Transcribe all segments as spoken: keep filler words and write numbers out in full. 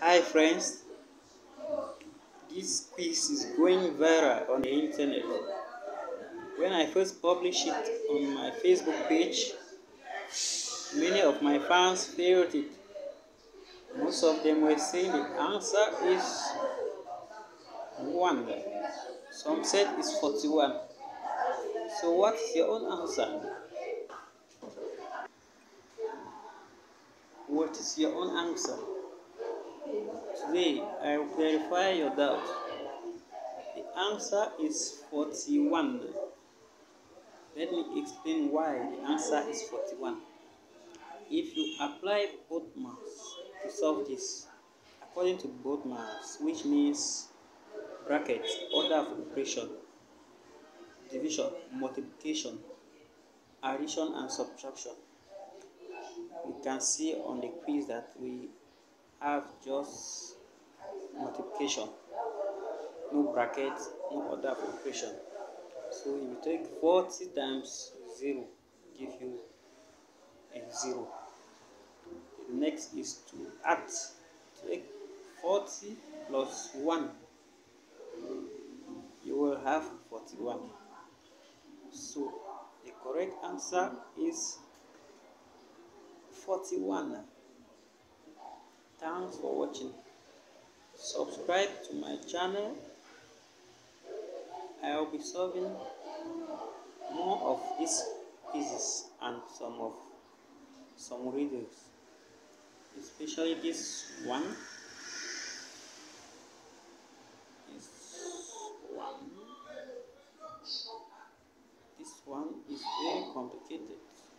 Hi friends, this quiz is going viral on the internet. When I first published it on my Facebook page, many of my fans felt it. Most of them were saying the answer is one. Some said it's forty-one. So what is your own answer? What is your own answer? Today I will clarify your doubt. The answer is forty-one. Let me explain why the answer is forty-one. If you apply both maths to solve this, according to both maths, which means brackets, order of operation, division, multiplication, addition and subtraction, we can see on the quiz that we have just multiplication, no bracket, no order of operation. So if you take forty times zero, give you a zero. The next is to add. Take forty plus one, you will have forty-one. So the correct answer is forty-one. Thanks for watching. Subscribe to my channel. I will be solving more of these quizzes and some of some riddles, especially this one. This one. This one is very complicated.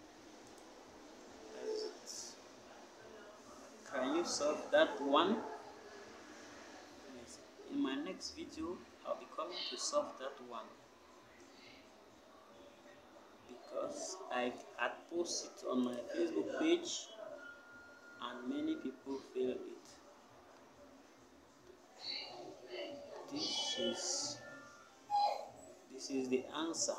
Can you solve that one? Yes. In my next video, I'll be coming to solve that one, because I had posted it on my Facebook page and many people feel it. This is this is the answer.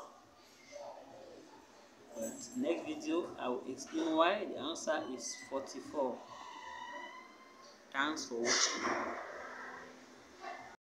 But next video I will explain why the answer is forty-four. Thanks for watching.